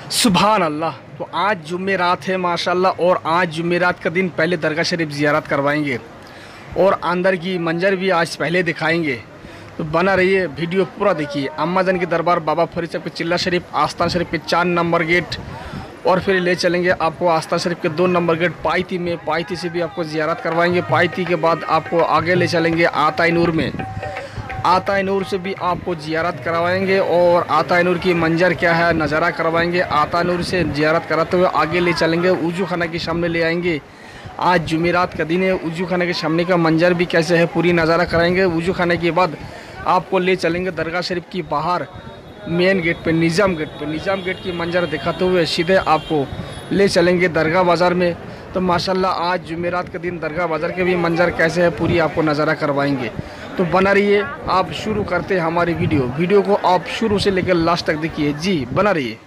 सुभान अल्लाह। तो आज जुमेरात है माशाल्लाह, और आज जुमेरात का दिन पहले दरगाह शरीफ ज़ियारत करवाएंगे और अंदर की मंजर भी आज पहले दिखाएंगे। तो बना रहिए, वीडियो पूरा देखिए। अम्मा जान के दरबार बाबा फरीद साहब के चिल्ला शरीफ आस्थान शरीफ के 4 नंबर गेट, और फिर ले चलेंगे आपको आस्थान शरीफ के 2 नंबर गेट पायती में। पायती से भी आपको ज़ियारत करवाएंगे। पायती के बाद आपको आगे ले चलेंगे आताए नूर में। आताए नूर से भी आपको ज़ियारत करवाएंगे और आताए नूर की मंजर क्या है नज़ारा करवाएंगे। आताए नूर से ज़ियारत कराते हुए आगे ले चलेंगे, वज़ू खाना के सामने ले आएंगे। आज जुमेरात का दिन है, वज़ू खाने के सामने का मंजर भी कैसे है पूरी नज़ारा कराएंगे। वज़ू खाने के बाद आपको ले चलेंगे दरगाह शरीफ की बाहर मेन गेट पे, निज़ाम गेट पे। निज़ाम गेट की मंजर दिखाते हुए सीधे आपको ले चलेंगे दरगाह बाज़ार में। तो माशाल्लाह आज जुमेरात के दिन दरगाह बाज़ार के भी मंजर कैसे है पूरी आपको नज़ारा करवाएंगे। तो बना रहिए, आप शुरू करते हैं हमारी वीडियो को आप शुरू से लेकर लास्ट तक देखिए। जी बना रहिए।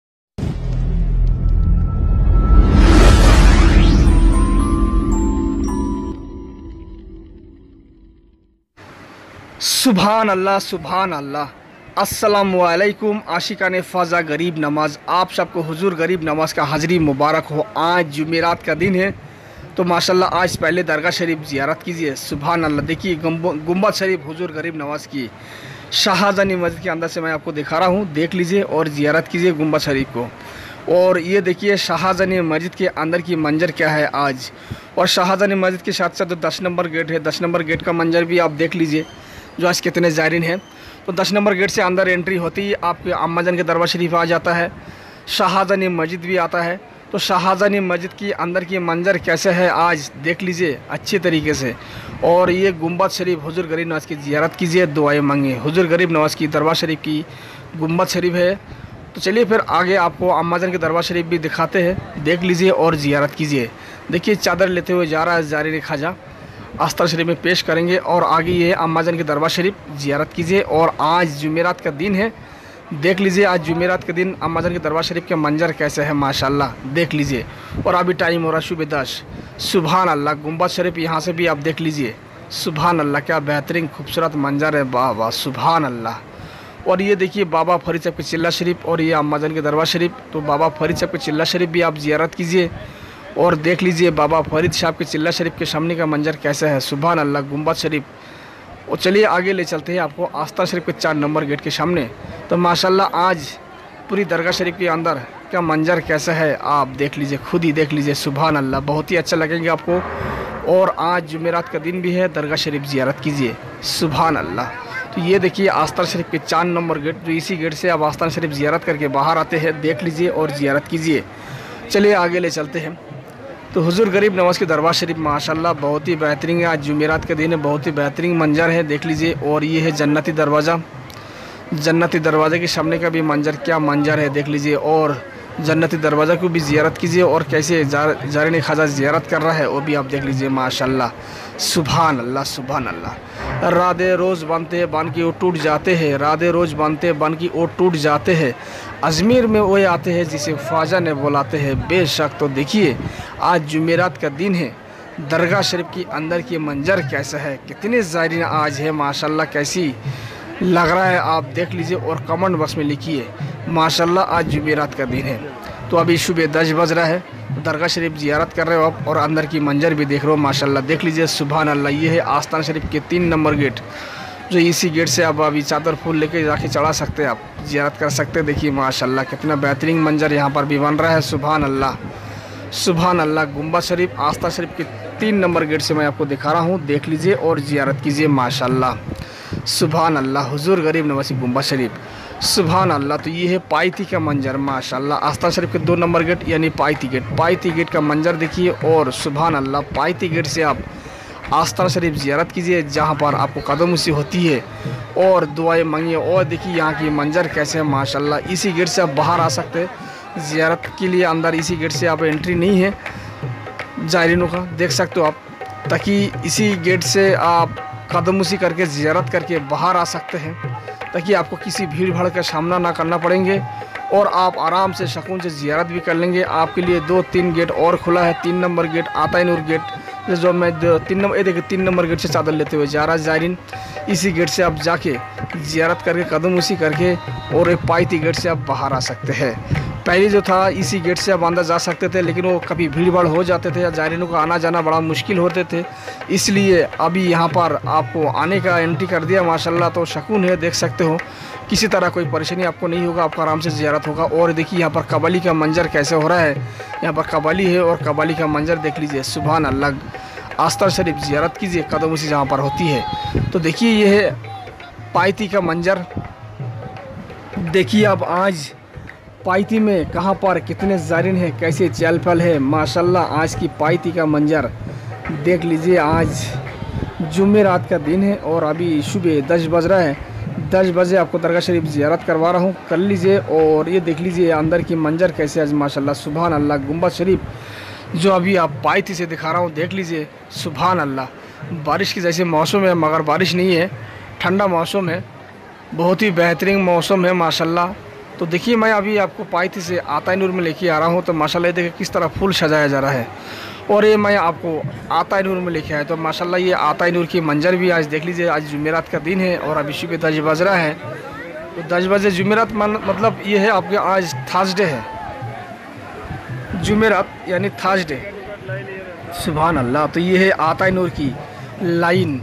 सुभान अल्लाह, सुभान अल्लाह। अस्सलामुअलैकुम आशिकाने फ़ाज़ा गरीब नमाज, आप सबको हुजूर गरीब नमाज का हाज़री मुबारक हो। आज जुमेरात का दिन है, तो माशाल्लाह आज पहले दरगाह शरीफ ज़ियारत कीजिए। सुभान अल्लाह। देखिए गुम्बद शरीफ हुजूर गरीब नवाज़ की शाहजहानी मस्जिद के अंदर से मैं आपको दिखा रहा हूँ, देख लीजिए और ज़ियारत कीजिए गुम्बद शरीफ को। और ये देखिए शाहजहानी मस्जिद के अंदर की मंजर क्या है आज। और शाहजहानी मस्जिद के साथ साथ जो 10 नंबर गेट है, 10 नंबर गेट का मंजर भी आप देख लीजिए जो आज कितने ज़ायरीन हैं। तो 10 नंबर गेट से अंदर एंट्री होती ही आपके अम्मा जान के दरबार शरीफ आ जाता है, शाहजहानी मस्जिद भी आता है। तो शाहजहानी मस्जिद की अंदर की मंजर कैसे है आज देख लीजिए अच्छी तरीके से। और ये गुम्बद शरीफ हुजूर गरीब नवाज़ की ज़ियारत कीजिए, दुआएं मांगिए। हुजूर गरीब नवाज़ की दरबार शरीफ की गुम्बद शरीफ है। तो चलिए फिर आगे आपको अम्मा जान के दरबार शरीफ भी दिखाते हैं, देख लीजिए और ज़ियारत कीजिए। देखिए चादर लेते हुए जा रहा है ज़ायरीन ख्वाजा, आस्था शरीफ में पेश करेंगे और आगे ये अम्मा जान के दरबार शरीफ ज़ियारत कीजिए। और आज जुमेरात का दिन है, देख लीजिए आज जुमेरात के दिन अम्मा जान के दरबार शरीफ के मंजर कैसे है माशाल्लाह, देख लीजिए। और अभी टाइम हो रहा सुबह 10। सुभान अल्लाह। गुम्बद शरीफ यहाँ से भी आप देख लीजिए। सुभान अल्लाह, क्या बेहतरीन खूबसूरत मंजर है, वाह वाह सुभान अल्लाह। और ये देखिए बाबा फरीद साहब के चिल्ला शरीफ और ये अम्मा जान के दरबार शरीफ। तो बाबा फरीद साहब के चिल्ला शरीफ भी आप ज़ियारत कीजिए और देख लीजिए बाबा फरीद साहब के चिल्ला शरीफ के सामने का मंजर कैसा है। सुभान अल्लाह। गुम्बद शरीफ। और चलिए आगे ले चलते हैं आपको आस्था शरीफ के 4 नंबर गेट के सामने। तो माशाल्लाह आज पूरी दरगाह शरीफ के अंदर क्या मंजर कैसा है आप देख लीजिए, खुद ही देख लीजिए। सुभान अल्लाह, बहुत ही अच्छा लगेंगे आपको। और आज जुमेरात का दिन भी है, दरगाह शरीफ ज़ियारत कीजिए। सुभान अल्लाह। तो ये देखिए आस्था शरीफ के 4 नंबर गेट, जो इसी गेट से आप आस्था शरीफ ज़ियारत करके बाहर आते हैं, देख लीजिए और ज़ियारत कीजिए। चलिए आगे ले चलते हैं। तो हुजूर गरीब नवाज़ के दरबार शरीफ माशाल्लाह बहुत ही बेहतरीन है। आज जुमेरात का दिन है, बहुत ही बेहतरीन मंजर है, देख लीजिए। और ये है जन्नती दरवाज़ा, जन्नती दरवाज़े के सामने का भी मंजर क्या मंजर है देख लीजिए। और जन्नती दरवाज़ा को भी ज़ियारत कीजिए और कैसे ज़ायरीन ख्वाजा ज़ियारत कर रहा है वो भी आप देख लीजिए माशाल्लाह। सुभान अल्लाह, सुभान अल्लाह। राधे रोज़ बांधते बांध की वो टूट जाते हैं, राधे रोज़ बांधते बांध की वो टूट जाते हैं। अजमेर में वो आते हैं जिसे ख्वाजा ने बुलाते हैं बेशक। तो देखिए आज जुमेरात का दिन है, दरगाह शरीफ की अंदर की मंजर कैसा है, कितने ज़ायरीन आज है माशाल्लाह, कैसी लग रहा है आप देख लीजिए और कमेंट बॉक्स में लिखिए माशाल्लाह आज जुमेरात का दिन है। तो अभी सुबह 10 बज रहा है, दरगाह शरीफ ज़ियारत कर रहे हो आप और अंदर की मंजर भी देख रहे हो माशाल्लाह, देख लीजिए। सुभान अल्लाह। ये है आस्थान शरीफ के 3 नंबर गेट, जो इसी गेट से आप अभी चादर फूल लेके जाके चढ़ा सकते हैं, आप ज़ियारत कर सकते हैं। देखिए माशाल्लाह कितना बेहतरीन मंजर यहाँ पर भी बन रहा है। सुभान अल्लाह, सुभान अल्लाह। गुम्बद शरीफ आस्था शरीफ के 3 नंबर गेट से मैं आपको दिखा रहा हूँ, देख लीजिए और ज़ियारत कीजिए माशाल्लाह। सुभान अल्लाह। हुजूर गरीब नवाज़ गुम्बद शरीफ। सुभान अल्लाह। तो ये है पायती का मंजर माशाल्लाह, आस्था शरीफ के 2 नंबर गेट यानी पायती गेट। पायती गेट का मंजर देखिए और सुभान अल्लाह, पायती गेट से आप आस्था शरीफ ज़ियारत कीजिए जहाँ पर आपको कदमोसी होती है और दुआएं मांगिए। और देखिए यहाँ की मंजर कैसे है माशाल्लाह। इसी गेट से आप बाहर आ सकते हैं ज़ियारत के लिए, अंदर इसी गेट से आप एंट्री नहीं है ज़ायरीनों का, देख सकते हो आप, ताकि इसी गेट से आप कदमोसी करके ज़ियारत करके बाहर आ सकते हैं, ताकि आपको किसी भीड़ भाड़ का सामना ना करना पड़ेंगे और आप आराम से सुकून से ज़ियारत भी कर लेंगे। आपके लिए 2-3 गेट और खुला है। 3 नंबर गेट आताए नूर गेट, जो मैं 3 नंबर गेट से चादर लेते हुए जा रहा है ज़ायरीन, इसी गेट से आप जाके ज़ियारत करके कदमोसी करके और एक पायती गेट से आप बाहर आ सकते हैं। पहले जो था इसी गेट से आप अंदर जा सकते थे, लेकिन वो कभी भीड़ भाड़ हो जाते थे या ज़ायरीनों का आना जाना बड़ा मुश्किल होते थे, इसलिए अभी यहाँ पर आपको आने का एंट्री कर दिया माशाल्लाह। तो सुकून है, देख सकते हो, किसी तरह कोई परेशानी आपको नहीं होगा, आपको आराम से ज़ियारत होगा। और देखिए यहाँ पर कबाली का मंजर कैसे हो रहा है, यहाँ पर कबाली है और कबाली का मंजर देख लीजिए, सुभान अल्लाह। आस्तर शरीफ ज़ियारत कीजिए कदमों से जहाँ पर होती है। तो देखिए ये है पायती का मंजर। देखिए अब आज पायती में कहाँ पर कितने ज़ायरीन हैं, कैसे चहल पहल है माशाल्लाह। आज की पायती का मंजर देख लीजिए। आज जुमेरात का दिन है और अभी सुबह 10 बज रहा है। 10 बजे आपको दरगाह शरीफ ज़ियारत करवा रहा हूँ, कर लीजिए। और ये देख लीजिए अंदर की मंजर कैसे आज माशाल्लाह, सुभान अल्लाह। गुंबद शरीफ जो अभी आप पायती से दिखा रहा हूँ, देख लीजिए, सुभान अल्लाह। बारिश की जैसे मौसम है मगर बारिश नहीं है, ठंडा मौसम है, बहुत ही बेहतरीन मौसम है माशाल्लाह। तो देखिए मैं अभी आपको पायती से आताए नूर में लेके आ रहा हूँ। तो माशाल्लाह देखिए किस तरह फूल सजाया जा रहा है। और ये मैं आपको आताए नूर में लेके आया। तो माशाल्लाह ये आताए नूर की मंजर भी आज देख लीजिए। आज जुमेरात का दिन है और अभी सुबह 10 बज रहा है। तो 10 बजे जुमेरात मतलब ये है आपके, आज थर्सडे है, जुमेरात यानी थर्सडे, सुभान अल्लाह। तो ये है आताए नूर की लाइन।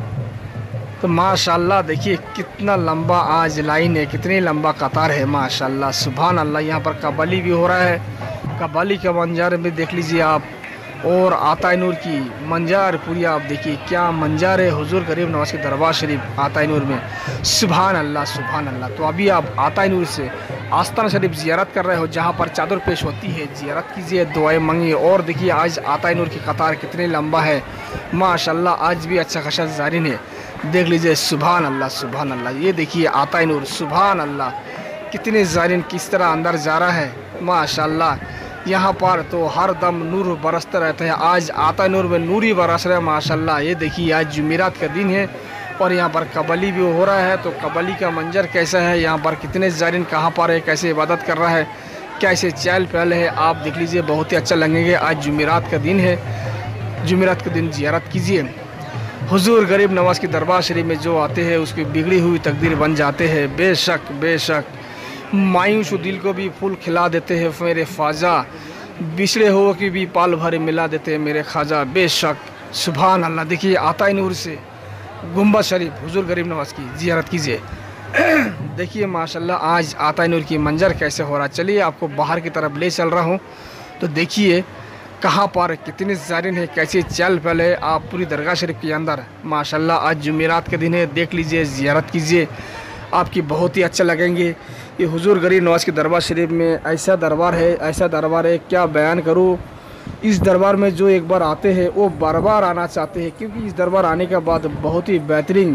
तो माशाल्लाह देखिए कितना लंबा आज लाइन है, कितनी लंबा कतार है माशाल्लाह, सुभान अल्लाह। यहाँ पर कबाली भी हो रहा है, कबाली का मंजर भी देख लीजिए आप। और आताए नूर की मंजर पूरी आप देखिए, क्या मंजर है हुजूर गरीब नवाज के दरबार शरीफ आताए नूर में, सुभान अल्लाह सुभान अल्लाह। तो अभी आप आताए नूर से आस्ताना शरीफ ज़ियारत कर रहे हो, जहाँ पर चादर पेश होती है, ज़ियारत कीजिए, दुआएं मांगिए। और देखिए आज आताए नूर की कतार कितनी लंबा है माशाल्लाह। आज भी अच्छा खासा ज़ायरीन है, देख लीजिए, सुभान अल्लाह सुभान अल्लाह। ये देखिए आताए नूर, सुभान अल्लाह, कितने ज़ायरीन किस तरह अंदर जा रहा है माशाल्लाह। यहाँ पर तो हर दम नूर बरसते रहते हैं। आज आताए नूर में नूर ही बरस रहा है माशाल्लाह। ये देखिए आज जुमेरात का दिन है और यहाँ पर कबाली भी हो रहा है। तो कबाली का मंजर कैसा है, यहाँ पर कितने ज़ायरीन कहाँ पर है, कैसे इबादत कर रहा है, कैसे चहल पहल है, आप देख लीजिए, बहुत ही अच्छा लगेंगे। आज जुमेरात का दिन है, जुमेरात के दिन ज़ियारत कीजिए। हुजूर गरीब नवाज की दरबार शरीफ में जो आते हैं उसकी बिगड़ी हुई तकदीर बन जाते हैं। बेशक बेशक मायूस दिल को भी फूल खिला देते हैं मेरे ख्वाजा, बिछड़े हो कि भी पाल भरे मिला देते हैं मेरे ख्वाजा। बेशक सुभान अल्लाह। देखिए आताए नूर से गुंबद शरीफ हुजूर गरीब नवाज की ज़ियारत कीजिए। देखिए माशाल्लाह आज आताए नूर की मंजर कैसे हो रहा। चलिए आपको बाहर की तरफ ले चल रहा हूँ। तो देखिए कहाँ पर कितने ज़ायरीन है, कैसे चल पहल है। आप पूरी दरगाह शरीफ के अंदर माशाल्लाह आज जुमेरात के दिन है, देख लीजिए, ज़ियारत कीजिए, आपकी बहुत ही अच्छा लगेंगे। ये हुजूर गरीब नवाज के दरबार शरीफ में ऐसा दरबार है, ऐसा दरबार है, क्या बयान करूँ। इस दरबार में जो एक बार आते हैं वो बार बार आना चाहते हैं, क्योंकि इस दरबार आने के बाद बहुत ही बेहतरीन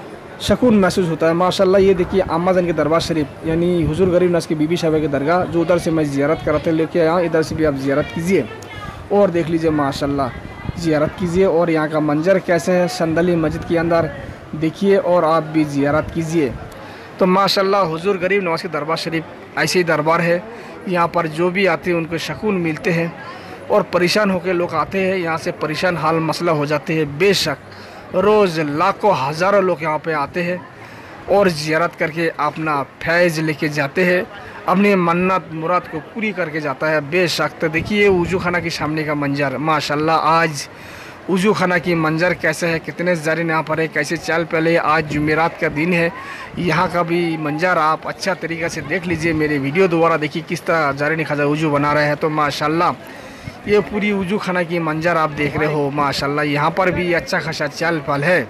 सुकून महसूस होता है माशाल्लाह। ये देखिए अम्मा जान के दरबार शरीफ यानी हुजूर गरीब नवाज की बीबी साहिबा की दरगाह, जो उधर से मैं ज़ियारत कराते लेके आया, इधर से भी आप ज़ियारत कीजिए और देख लीजिए माशाल्लाह, ज़ियारत कीजिए। और यहाँ का मंजर कैसे है संदली मस्जिद के अंदर देखिए, और आप भी ज़ियारत कीजिए। तो माशाल्लाह हुजूर गरीब नवाज के दरबार शरीफ ऐसे ही दरबार है, यहाँ पर जो भी आते हैं उनको सुकून मिलते हैं और परेशान होकर लोग आते हैं, यहाँ से परेशान हाल मसला हो जाते हैं। बेशक रोज़ लाखों हज़ारों लोग यहाँ पे आते हैं और ज़ियारत करके अपना फैज़ लेके जाते हैं, अपनी मन्नत मुराद को पूरी करके जाता है। बेशक। तो देखिए वज़ू खाना के सामने का मंजर माशाल्लाह, आज वज़ू खाना की मंजर कैसे है, कितने ज़ायरीन यहाँ पर है, कैसे चल पहले। आज जुमेरात का दिन है, यहाँ का भी मंजर आप अच्छा तरीक़े से देख लीजिए, मेरे वीडियो द्वारा देखिए किस तरह ज़ायरीन खाजा वज़ू बना रहे हैं। तो माशाल्लाह ये पूरी वज़ू खाना की मंजर आप देख रहे हो माशाल्लाह। यहाँ पर भी अच्छा खासा चल पहल है,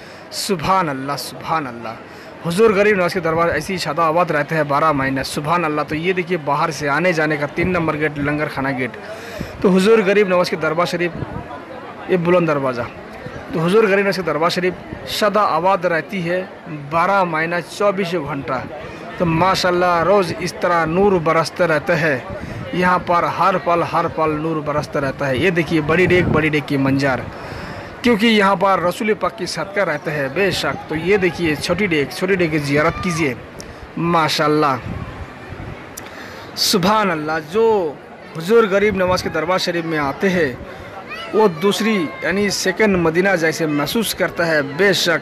सुभान अल्लाह सुभान अल्लाह। हुजूर गरीब नवाज के दरबार ऐसी ही शादा आबाद रहते हैं 12 महीने, सुभान अल्लाह। तो ये देखिए बाहर से आने जाने का 3 नंबर गेट लंगर खाना गेट। तो हुजूर गरीब नवाज के दरबार शरीफ ये बुलंद दरवाज़ा। तो हुजूर गरीब नवाज के दरबार शरीफ सदा आबाद रहती है 12 महीना 24 घंटा। तो माशाल्लाह रोज़ इस तरह नूर बरसते रहते हैं, यहाँ पर हर पल नूर बरसता रहता है। ये देखिए बड़ी डेक की मंजर, क्योंकि यहाँ पर रसूल पाक की सदका रहते हैं। बेशक। तो ये देखिए छोटी डेक की ज़ियारत कीजिए माशाल्लाह, सुभान अल्लाह। जो हुजूर गरीब नवाज के दरबार शरीफ में आते हैं वो दूसरी यानी सेकंड मदीना जैसे महसूस करता है। बेशक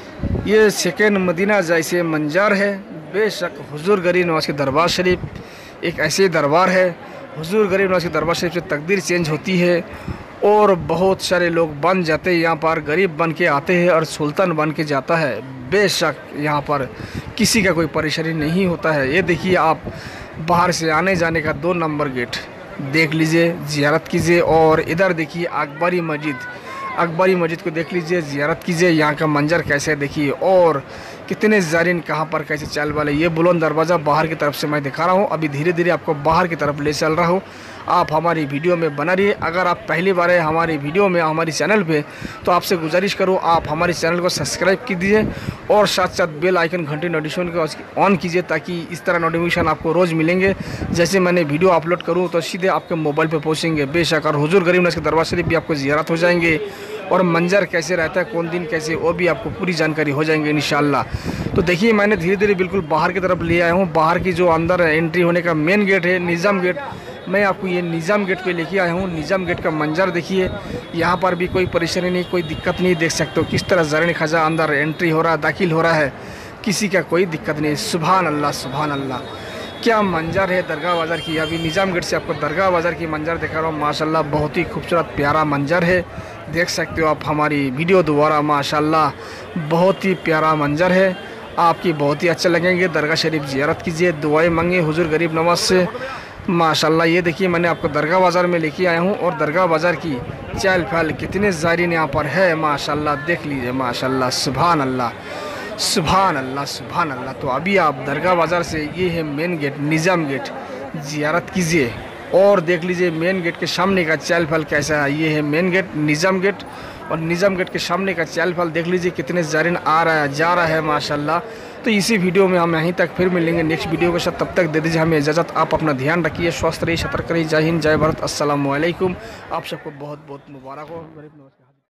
ये सेकंड मदीना जैसे मंजर है। बेशक हुजूर गरीब नवाज के दरबार शरीफ एक ऐसे दरबार है, हुजूर गरीब नवाज के दरबार शरीफ से तकदीर चेंज होती है और बहुत सारे लोग बन जाते हैं यहाँ पर, गरीब बन के आते हैं और सुल्तान बन के जाता है। बेशक यहाँ पर किसी का कोई परेशानी नहीं होता है। ये देखिए आप, बाहर से आने जाने का 2 नंबर गेट देख लीजिए, ज़ियारत कीजिए। और इधर देखिए अकबरी मस्जिद को देख लीजिए, ज़ियारत कीजिए। यहाँ का मंजर कैसे देखिए और कितने ज़ायरीन कहाँ पर कैसे चल वाले। ये बुलंद दरवाज़ा बाहर की तरफ से मैं दिखा रहा हूँ। अभी धीरे धीरे आपको बाहर की तरफ ले चल रहा हूँ। आप हमारी वीडियो में बना रहिए। अगर आप पहली बार है हमारी वीडियो में, हमारी चैनल पे, तो आपसे गुजारिश करूँ आप हमारे चैनल को सब्सक्राइब कीजिए और साथ साथ बेल आइकन घंटी नोटिफिकेशन को ऑन कीजिए, ताकि इस तरह नोटिफिकेशन आपको रोज़ मिलेंगे। जैसे मैंने वीडियो अपलोड करूँ तो सीधे आपके मोबाइल पर पहुँचेंगे। बेशक और हुजूर गरीब नवाज के दरबार शरीफ भी आपको ज़ियारत हो जाएंगे और मंजर कैसे रहता है, कौन दिन कैसे, वो भी आपको पूरी जानकारी हो जाएंगे इंशाल्लाह। तो देखिए मैंने धीरे धीरे बिल्कुल बाहर की तरफ ले आया हूँ। बाहर की जो अंदर एंट्री होने का मेन गेट है निज़ाम गेट, मैं आपको ये निज़ाम गेट पे लेके आया हूँ। निज़ाम गेट का मंजर देखिए, यहाँ पर भी कोई परेशानी नहीं, कोई दिक्कत नहीं। देख सकते हो किस तरह ज़ायरीन ख़ज़ा अंदर एंट्री हो रहा है, दाखिल हो रहा है, किसी का कोई दिक्कत नहीं। सुभान अल्लाह सुभान अल्लाह, क्या मंजर है दरगाह बाज़ार की। अभी निज़ाम गेट से आपको दरगाह बाज़ार की मंजर दिखा रहा हूँ। माशाल्लाह बहुत ही खूबसूरत प्यारा मंजर है, देख सकते हो आप हमारी वीडियो द्वारा। माशाल्लाह बहुत ही प्यारा मंजर है, आपकी बहुत ही अच्छे लगेंगे। दरगाह शरीफ ज़ियारत कीजिए, दुआएं मांगिए हुजूर गरीब नवाज से। माशाल्लाह ये देखिए मैंने आपको दरगाह बाज़ार में लेके आया हूँ और दरगाह बाज़ार की चहल पहल कितने ज़ायरीन यहाँ पर है माशाल्लाह, देख लीजिए माशाल्लाह। सुभान अल्लाह सुभान अल्लाह सुभान अल्लाह। तो अभी आप दरगाह बाज़ार से, ये है मेन गेट निज़ाम गेट, ज़ियारत कीजिए और देख लीजिए मेन गेट के सामने का चहल पहल कैसा है। ये है मेन गेट निज़ाम गेट और निज़ाम गेट के सामने का चहल पहल देख लीजिए, कितने ज़ायरीन आ रहा है जा रहा है माशाल्लाह। तो इसी वीडियो में हम यहीं तक फिर मिलेंगे नेक्स्ट वीडियो के साथ। तब तक दे दीजिए हमें इजाज़त। आप अपना ध्यान रखिए, स्वस्थ रहिए, सतर्क रहिए। जय हिंद, जय भारत, अस्सलाम वालेकुम। आप सबको बहुत बहुत मुबारक हो।